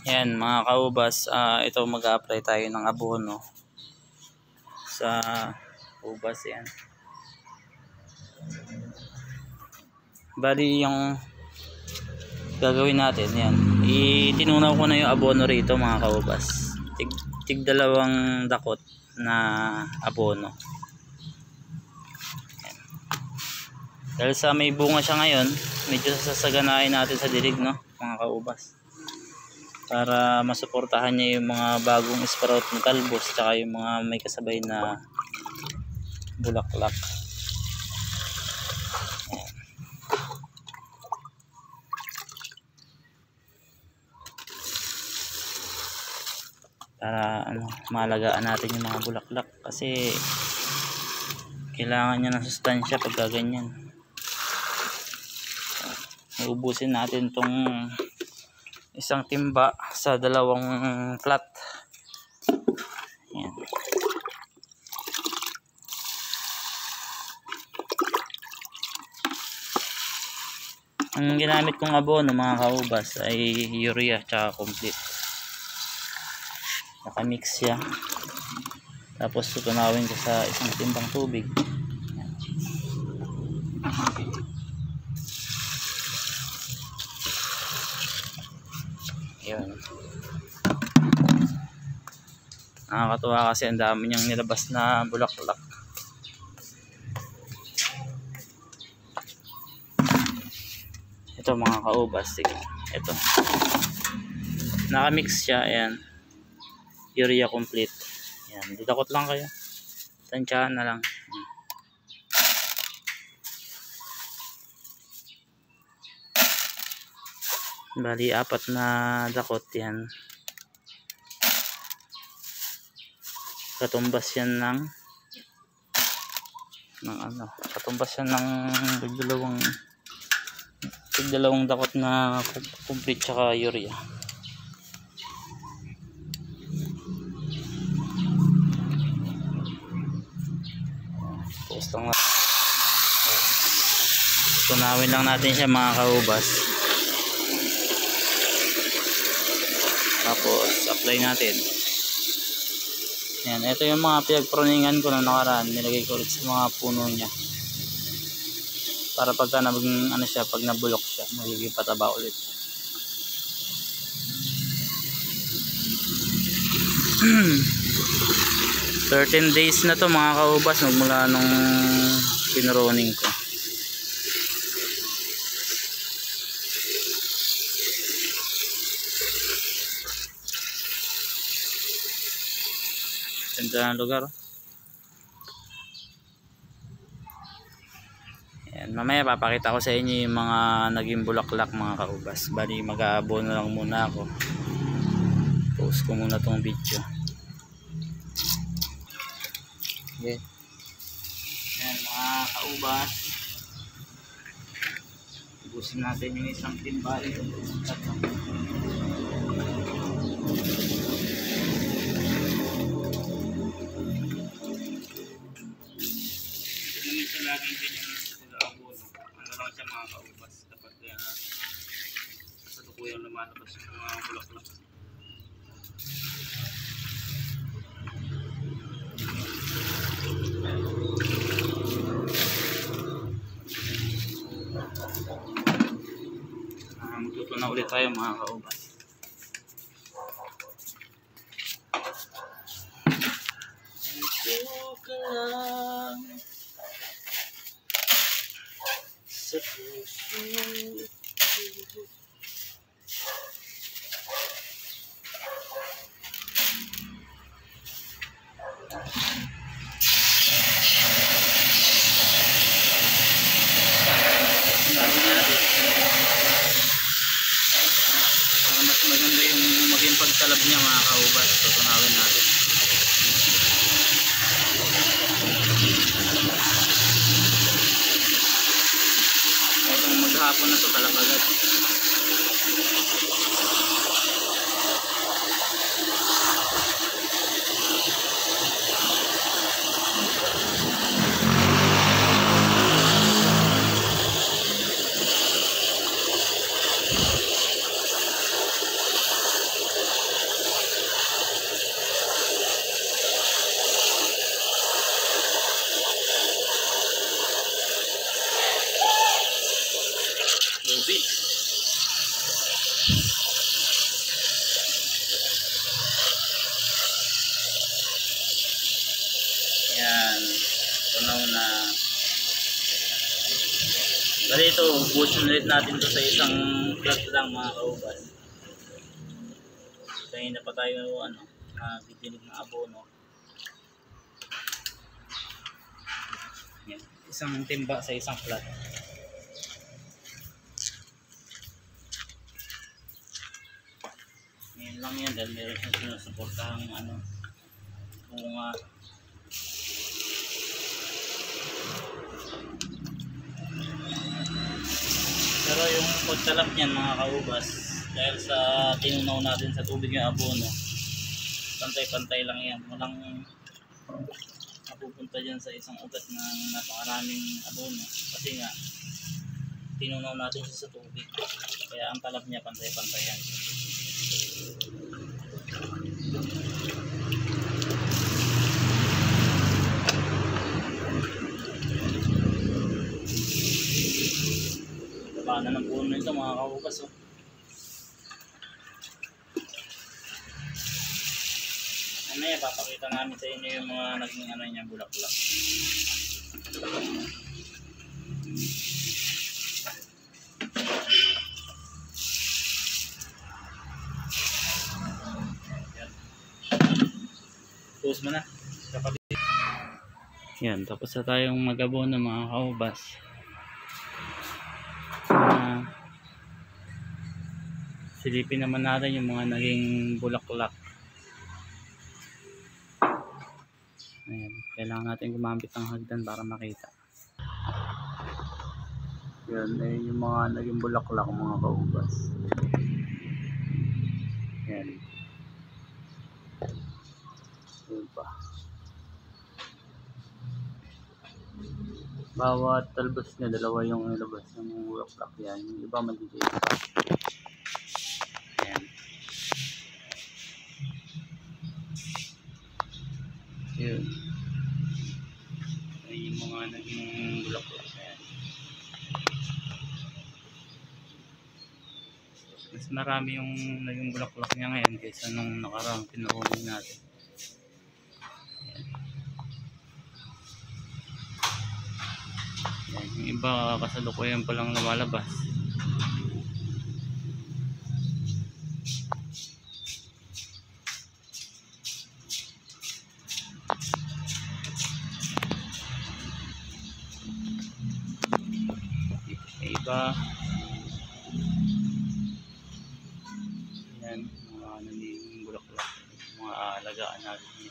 Yan mga kaubas, ito mag-a-apply tayo ng abono sa ubas. Yan. Bali yung gagawin natin, yan. Itinunaw ko na yung abono rito mga kaubas. Tig dalawang dakot na abono. Yan. Dahil sa may bunga siya ngayon, medyo sasaganahin natin sa dilig, no mga kaubas. Para masuportahan niya yung mga bagong sprout ng talbos tsaka yung mga may kasabay na bulaklak. Ayan. Para maalagaan natin yung mga bulaklak kasi kailangan niya ng sustansya pagka ganyan. Uubusin natin tong isang timba sa dalawang flat. Ayan. Ang ginamit kong abono mga kaubas ay urea tsaka complete. Nakamix siya. Tapos tutunawin ko sa isang timbang tubig. Yun. Nakakatuwa kasi ang dami niyang nilabas na bulaklak. Ito mga kaubas, ito nakamix siya. Ayan, urea complete. Ayan, didakot lang kayo, tansyahan na lang. Bali 4 na dakot yan. Katumbas yan ng katumbas yan ng dalawang dakot na complete tsaka urea. Tapos lang tunawin lang natin siya mga kaubas. Tapos apply natin. Yan, ito yung mga pinagproningan ko na nakaraan, nilagay ko ulit sa mga puno niya. Para pagka siya, pag nabulok siya, magiging pataba ulit. "13 days na to mga kaubas magmula nung pinroning ko. Ganda ng lugar. Ayan, mamaya papakita ko sa inyo yung mga naging bulaklak mga kaubas. Bali mag-aabono lang muna ako. Post ko muna tong video. Okay. Ayan mga kaubas, ubusin natin yung isang timba ito. Laging ganyan sila abono. Ano lang siya mga kaubas kapag kasalukuyang lumalabas yung mga bulaklak. Magtutuna ulit tayo mga kaubas. Ito ka lang sa puso. Para mas maganda yung maging pagtalab niya mga kaubas, tutunawin natin. Kung maghapon na ito talabagat. Bali ito, ubusin ulit natin to sa isang plot lang mga kaubas. Kaya na pa tayo bibinig ng abono. Yan. Isang timba sa isang plot. Ngayon lang yan dahil meron siyang sinusuportahang bunga. Pero yung pagtalap niyan mga kaubas, dahil sa tinunaw natin sa tubig yung abono, pantay-pantay lang yan. Walang mapupunta dyan sa isang ugat na napakaraming abono. Kasi nga, tinunaw natin siya sa tubig. Kaya ang talap niya pantay-pantay yan. Baba na ng puno nito mga kaubas. Oh. Mamaya papakita namin sa inyo yung mga naging niya bulaklak. Tapos mo na. Yan, tapos na tayong mag-abono mga kaubas. Silipin naman natin yung mga naging bulaklak. Ayan, kailangan natin gumamit ng hagdan para makita. Yan, yung mga naging bulaklak mga kaubas. Yan. Yan pa. Bawat talbos niya, dalawa yung ilabas ng bulaklak yan. Yung iba maliliit pa. Ayan. Yun. Ayan yung mga naging bulaklak. Ayan. Mas marami yung naging bulaklak niya ngayon kaysa nung nakaraang pinuhuli natin. Ayan. Yung iba kasalukuyan pa lang lumalabas. Iba yan, mga naging bulaklak, mga aalagaan natin yan.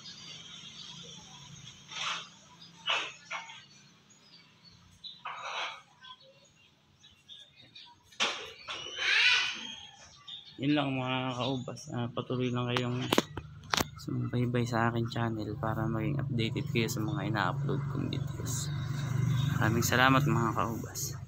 Yun lang mga kaubas, patuloy lang kayong sumubaybay sa akin channel para maging updated kayo sa mga ina-upload kong videos. Maraming salamat mga kaubas.